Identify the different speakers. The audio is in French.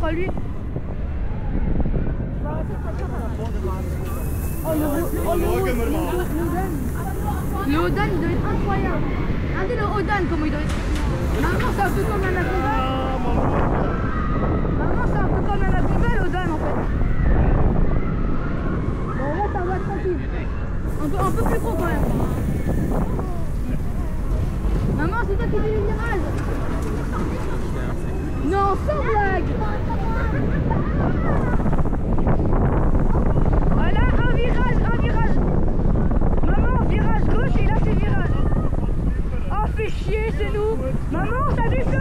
Speaker 1: contre lui. Le Odan, il doit être incroyable. Regardez le Odan, comment il doit être. Maman, c'est un peu comme un Aviva. Maman, c'est un peu comme un Aviva, l'Odan en fait. Bon, là, ça va tranquille. Un peu plus gros quand même. Maman, c'est toi qui fais le virage. Non, sans blague. Voilà, un virage. Maman, virage gauche et là c'est virage. Oh, fait chier, c'est nous. Maman, t'as vu,